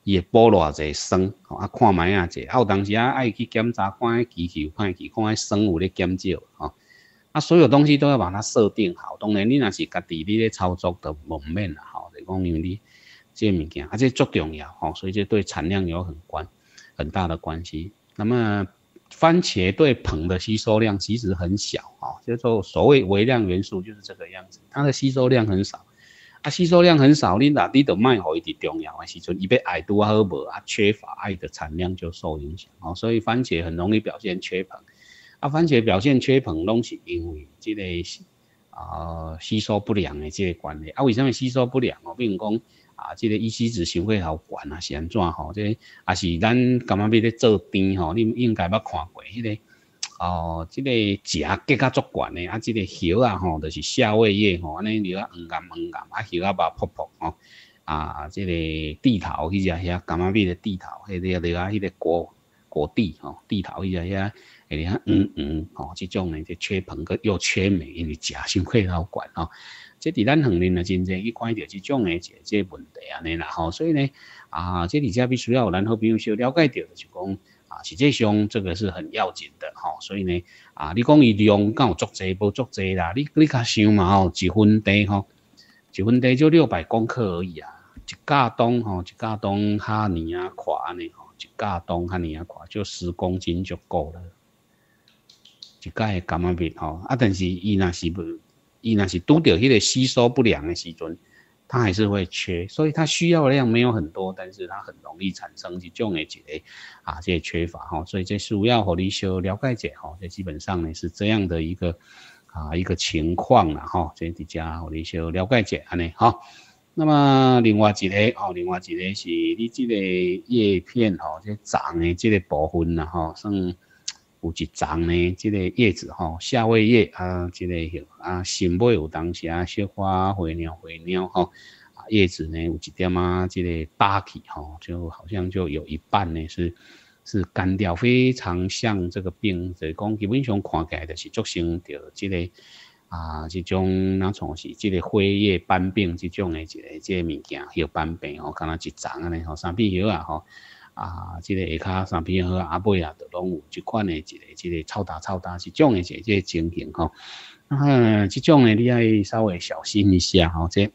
伊会补偌济酸，吼啊看卖啊者，啊有当时啊爱去检查看迄机器有歹去，看迄酸有咧减少，吼。啊，所有东西都要把它设定好。当然，你若是家己你咧操作的无免啦，吼，就讲因为你这物件，啊，这足重要，吼，所以这对产量有很关很大的关系。那么，番茄对硼的吸收量其实很小，吼，就说所谓微量元素就是这个样子，它的吸收量很少。啊，吸收量很少，你若你就卖互伊伫重要的时阵，伊要爱拄好无啊，缺乏爱的产量就受影响，吼，所以番茄很容易表现缺硼。啊，番茄表现缺硼，拢是因为这个啊、呃、吸收不良的这个关系。啊，为什么吸收不良哦？比如讲啊，这个乙烯酯伤过头悬啊，是安怎吼？这啊是咱干嘛要咧做甜吼？你应该捌看过迄、那个哦，这个荚结甲足悬的，啊，这个叶啊吼，就是夏威叶吼，安尼你啊黄黄黄黄，啊叶啊白扑扑吼，啊，这个地头迄只遐干嘛要的地头，迄个你啊迄个果果地吼，地头迄只遐。你看，嗯嗯，吼，这种呢，就缺硼个又缺镁，因为食伤过头悬吼。这伫咱园林啊，真正去看到这种的这这问题安尼啦吼。所以呢，啊，这里家必须要有咱好朋友小了解到，就是讲啊，实际上这个是很要紧的吼。所以呢，啊，你讲伊量敢有足济无足济啦？你你较想嘛吼，一分地吼，一分地就六百公克而已啊，一架东吼，一架东哈尼啊宽安尼吼，一架东哈尼啊宽就十公斤就够了。一盖柑仔蜜吼，啊，但是伊若是不，伊若是拄到迄个吸收不良的时阵，它还是会缺，所以它需要的量没有很多，但是它很容易产生这种的一个啊，这个缺乏吼，所以这需要互你小了解者吼，这基本上呢是这样的一个啊一个情况啦吼，这伫遮互你小了解者安尼吼。那么另外一个吼，另外一个是你这个叶片吼，这长的这个部分啦吼，算。有一丛呢，这个叶子吼，夏威叶啊，这个啊，心尾有当时啊，小花灰鸟灰鸟吼，啊，叶子呢有一点啊，这个搭起吼，就好像就有一半呢是是干掉，非常像这个病，就是讲基本上看起来就是造成着这个啊，这种哪种是这个灰叶斑病这种的一个这个物件，叶斑病吼，敢若一丛安尼吼，三片叶啊吼。啊，这个下骹三片叶啊尾啊，都拢有这款的一个这个臭大臭大是种的一个这个情形吼。啊，这种呢你要稍微小心一下吼，这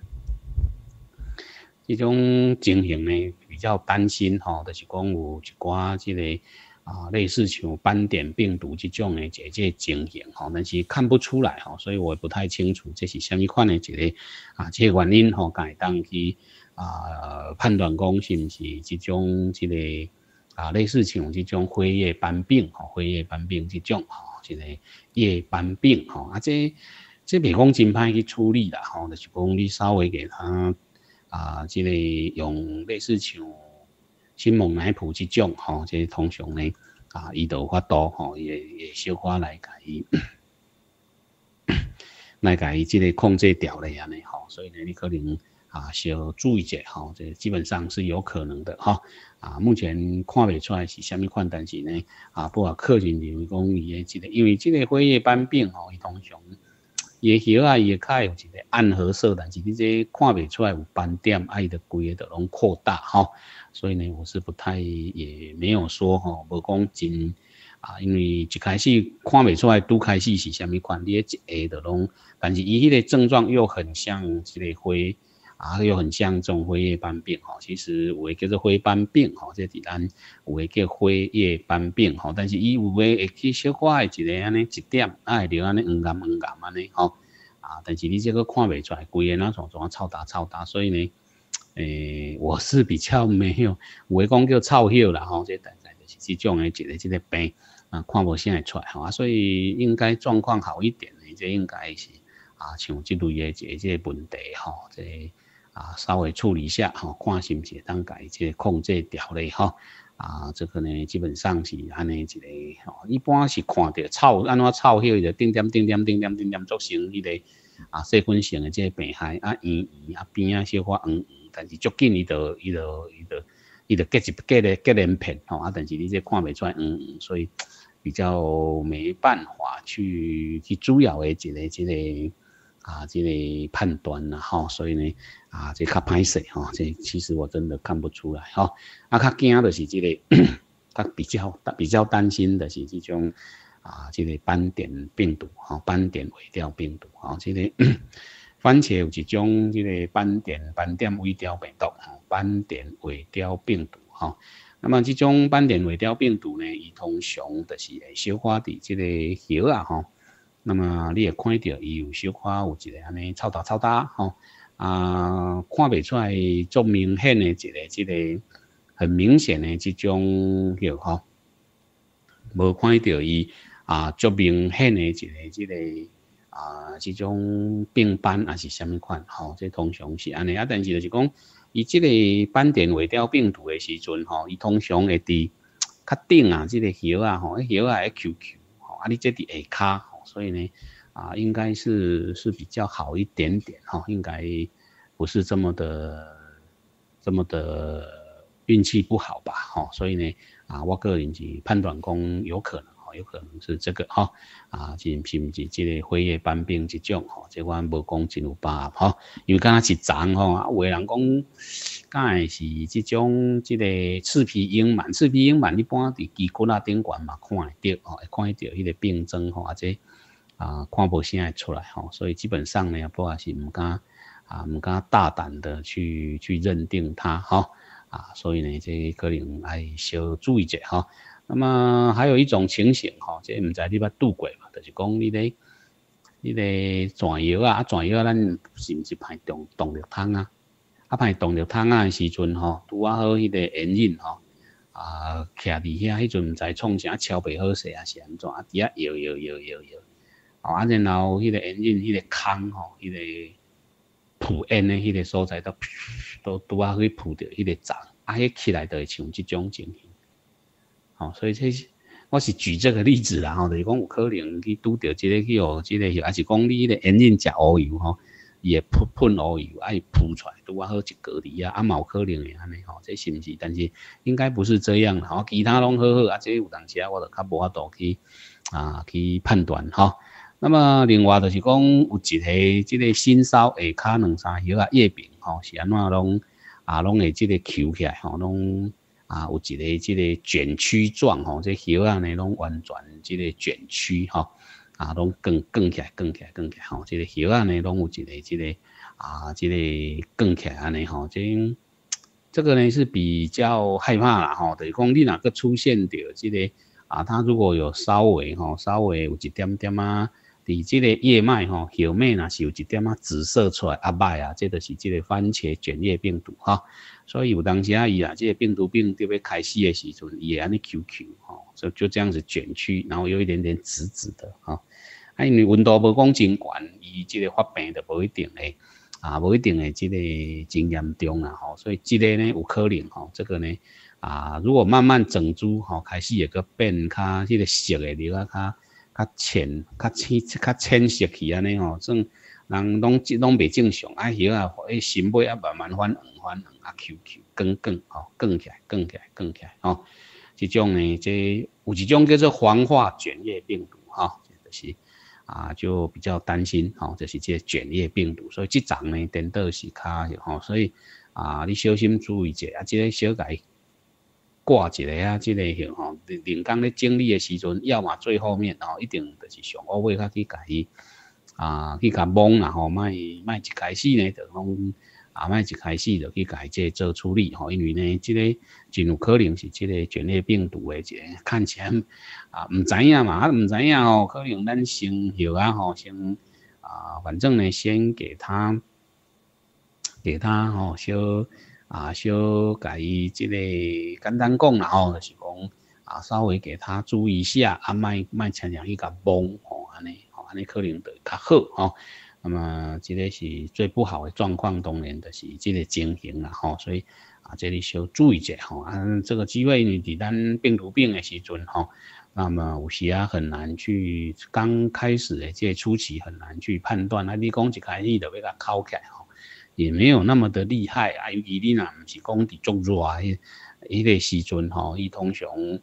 这种情形呢比较担心吼，就是讲有一寡这个啊类似像斑点病毒这种的这这情形吼，但是看不出来吼，所以我也不太清楚这是什么款的一个啊这个原因吼，敢会当去。啊，判断讲是不是这种这个啊，类似像这种灰叶斑病吼，灰叶斑病这种吼，这个叶斑病吼，啊这这袂讲真歹去处理啦吼，就是讲你稍微给它啊，这个用类似像新蒙奶普这种吼，这通常呢啊，伊就有法度吼，也也小可来甲伊来甲伊这个控制掉咧安尼吼，所以呢，你可能。啊，小注意者哈，这基本上是有可能的哈。啊，目前看不出来是什么款，但是呢，啊，不过客人认为讲伊的这个，因为这个灰叶斑病吼，伊通常伊的叶啊，伊的较有一个暗褐色，但是你这看不出来有斑点，啊，伊的规个都拢扩大哈。所以呢，我是不太也没有说哈，无讲真啊，因为一开始看不出来，拄开始是什么款，你的一下都拢，但是伊迄个症状又很像这个灰。啊，又很像这种灰叶斑病吼，其实有的叫做灰斑病吼，这伫咱有的叫灰叶斑病吼，但是伊有的会去小可的一个安尼一点，啊会流安尼黄黄黄黄安尼吼，啊，但是你这个看不出来，规个那种种臭大臭大，所以呢，诶，我是比较没有，有的讲叫臭hiệu啦吼，这大概就是这种的一个这个病啊，看不现在出来吼，啊，所以应该状况好一点的，这应该是啊，像这类的这这个问题吼，这。啊，稍微处理一下哈，看是不是当改这控制掉咧哈。啊，这个呢基本上是安尼一个吼，一般是看到臭安怎臭迄就点点点点点点点点造成迄个啊细菌性的这个病害啊圆圆啊边啊小可黄黄，但是足紧伊就伊就伊就伊就结一结咧结连片吼啊，但是你这看不出来黄黄，所以比较没办法去去主要的一个这个。 啊这个判断啦吼，所以呢啊这较歹势吼，这其实我真的看不出来吼，啊较惊就是这个，较比较比较担心的是这种啊这个斑点病毒吼，斑点尾雕病毒吼，这个番茄有一种这个斑点斑点尾雕病毒吼，斑点尾雕病毒吼。那么这种斑点尾雕病毒呢，伊通常就是会小可伫这个叶啊吼，那么你会看到伊有小可有一个安尼臭哒臭哒吼，啊看不出来足明显的一个这个很明显的这种叶吼，无看到伊啊足明显的一个这个啊这种病斑还是什么款吼，这通常是安尼啊，但是就是讲。伊即个斑点尾雕病毒的时阵吼，伊通常会伫较顶啊，即、这个叶啊吼，叶啊会 Q Q 吼，啊你这伫下骹吼，所以呢啊，应该是是比较好一点点吼，应该不是这么的这么的运气不好吧吼，所以呢啊，我个人是判断讲有可能。有可能是这个哈啊，是是不是这个灰叶斑病这种吼？这我无讲真有把握吼，因为刚才是长吼，啊，有的人讲，敢会是这种这个刺皮鹰螨，刺皮鹰螨一般伫肌骨啊顶管嘛看得到吼，会看得到迄个病症吼，或者啊看无啥会出来吼，所以基本上呢，不也是唔敢啊唔敢大胆的去去认定它哈啊，所以呢，这可能要小注意一下哈。那么还有一种情形吼，这唔知你捌拄过嘛？就是讲你咧，你咧转药啊，啊转药咱是毋是排动动力汤啊？啊排动力汤啊的时阵吼，拄啊好迄个眼影吼，啊徛伫遐，迄阵唔知创啥超袂好势啊，是安怎啊？伫遐摇摇摇摇摇，啊然后迄个眼影迄个空吼，迄个扑烟的迄个所在都都拄啊去扑着迄个脏，啊迄起来就会像即种情形。好、哦，所以这我是举这个例子啦，吼，就是讲有可能去拄到这个去哦，这个还是讲你的眼影食乌油吼，伊会喷喷乌油，爱扑出来，拄啊好一隔离啊，啊嘛有可能的安尼吼，这是不是？但是应该不是这样吼，其他拢好好啊，这有当时啊，我就较无法度去啊去判断吼。那么另外就是讲有一个这个新梢下骹两三叶啊叶柄吼，是安怎拢啊拢会这个揪起来吼，拢。啊，有一个这个卷曲状吼，这叶啊呢拢完全这个卷曲吼，啊拢更更起来，更起来，更起来吼，这个叶啊呢拢有一个这个啊这个更起来安尼吼，这这个呢是比较害怕啦吼，就是讲你哪个出现到这个啊，它如果有稍微吼，稍微有一点点啊。伫这个叶脉吼，叶脉若是有一点啊紫色出来啊歹啊，这就是这个番茄卷叶病毒哈。所以有当时啊，伊啊，这个病毒病特别开始的时阵，也安尼 Q Q 哈，就就这样子卷曲，然后有一点点紫紫的哈。啊，因为温度无讲真悬，伊这个发病就无一定诶，啊，无一定诶，这个真严重啦吼。所以这个呢有可能吼，这个呢啊，如果慢慢整株吼开始会个变较这个色诶，你啊较。较浅、较浅、较浅色去安尼吼，算人拢拢袂正常，啊叶啊，迄心尾啊慢慢反黄反黄啊 Q Q 更更吼，更起来、更起来、更起来吼，这种呢，这有一种叫做黄化卷叶病毒吼，就是啊就比较担心吼，就是这卷叶病毒，所以这种呢，颠倒是较吼，所以啊你小心注意者啊，这个小改。挂一个啊，这个型吼，人工咧整理的时阵，要么最后面吼，一定就是上后尾较去家己啊，去甲摸啦吼，莫莫一开始呢就拢啊，莫一开始就去家己做处理吼，因为呢，这个真有可能是这个卷叶病毒的这个看起来啊，唔知影嘛，啊唔知影吼，可能咱先后啊吼，先啊，反正呢，先给他给他吼，小。啊，小甲伊即个简单讲啦吼，就是讲啊，稍微给他注意一下，啊，莫莫常常去甲摸吼，安尼吼，安尼可能就较好吼。那么这个是最不好的状况，当然就是这个情形啦吼，所以啊，这里小注意一下吼。啊，这个机会呢，伫咱病毒病的时阵吼，那么有时啊很难去刚开始的这初期很难去判断，啊，你讲一开始就要甲考起来吼。也没有那么的厉害啊，尤其你若不是讲伫足热迄迄个时阵吼，伊通常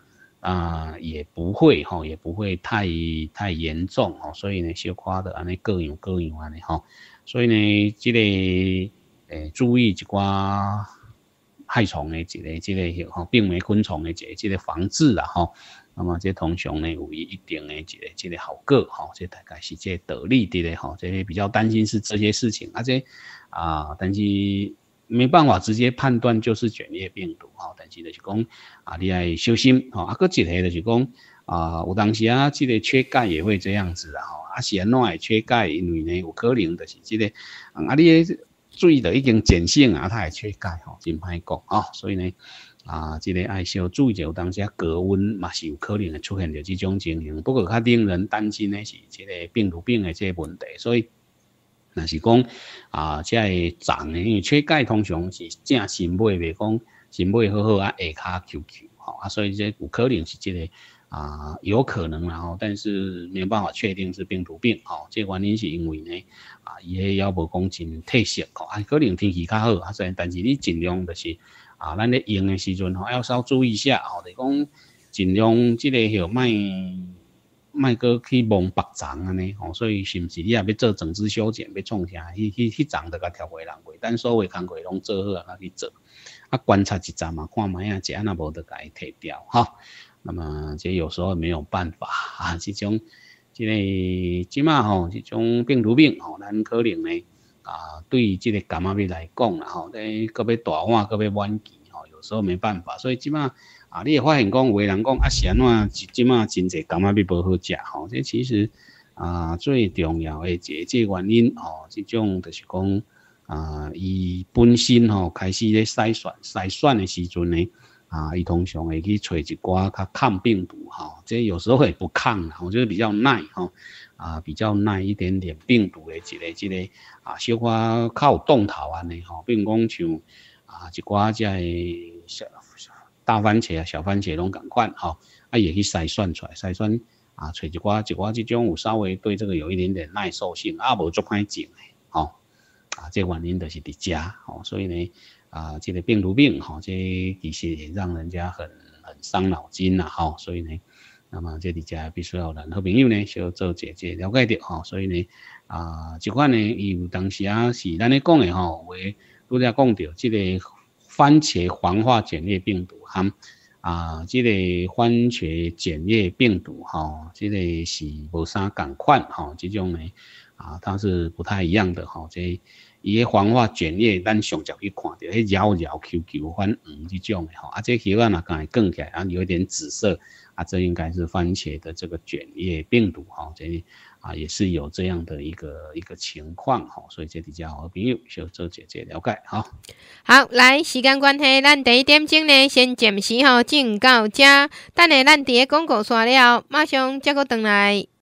啊、呃、也不会吼，也不会太太严重吼，所以呢，小可的安尼各样各样安尼吼，所以呢，这个诶、欸、注意一寡害虫的一个这个吼病媒昆虫的一个这个防治啦吼。那么这通常呢有一定的一个这个效果吼，这大概是这道理的咧吼，这些比较担心是这些事情，而且啊，但是没办法直接判断就是卷叶病毒吼，但是就是讲啊，你要小心吼，啊，搁一个就是讲啊，有当时啊，这个缺钙也会这样子啦吼，啊是安怎会缺钙？因为呢有可能就是这个啊，你水就已经碱性啊，它会缺钙吼，真歹讲哦，所以呢。啊，这个要小注意，有当时高温嘛是有可能会出现着这种情形。不过较令人担心的是这个病毒病的这个问题，所以若是讲啊，这个长的，因为缺钙通常是正心尾袂讲心尾好好啊，下骹 Q Q 吼啊，所以这有可能是这个啊，有可能然后，但是没有办法确定是病毒病吼。这原因是因为呢啊，伊迄要无讲真特色吼，啊，可能天气较好啊，所以但是你尽量就是。啊，咱咧用的时阵吼，要稍注意一下吼，就是讲尽量即个吼，卖卖个去摸别丛安尼吼，所以是毋是你也要做整治修剪，要创啥？迄迄迄丛就甲调回人过，等所有工课拢做好啊，去做。啊，观察一阵嘛，看卖啊，一安那无就甲伊摕掉吼。那么这有时候没有办法啊，这种这个即马吼，这种病毒病吼，咱可能呢。啊，对于这个感冒病来讲啦，吼，咧个要大换，个要晚期，吼，有时候没办法，所以即马啊，你会发现讲，有的人讲啊，是安怎，即马真侪感冒病无好食，吼，这其实啊，最重要的一个这个原因，吼，这种就是讲啊，伊本身吼开始咧筛选，筛选的时阵呢，啊，伊通常会去找一寡较抗病毒，吼，这有时候会不抗，吼，就是比较耐，吼。啊，比较耐一点点病毒的一个这个啊，小可较有动头安尼吼，比如讲像啊一寡这小大番茄啊、小番茄拢共款吼，啊也去筛选出来，筛选啊找一寡一寡这种有稍微对这个有一点点耐受性，啊无足歹种的吼，啊这原因就是伫遮吼，所以呢啊这个病毒病吼，这其实也让人家很很伤脑筋啦吼，所以呢。那么这底下必须要咱好朋友呢，小做姐姐了解到吼，所以呢，啊，这款呢，伊有当时啊是咱咧讲的吼，为拄则讲到这个番茄黄化碱液病毒和啊，这个番茄碱液病毒吼，这个是无啥共款吼，这种呢啊，它是不太一样的吼，这伊个黄化碱液，咱上早去看到，迄绕绕 Q Q 反黄这种的吼，啊，这叶啊若敢更起来，啊，有一点紫色。啊，这应该是番茄的这个卷叶病毒哈，这啊也是有这样的一个一个情况哈，所以这比较好朋友小周姐姐了解哈。 好，来时间关系，咱第一点钟呢先暂时吼进到这，等下咱伫个广告刷了，马上再个回来。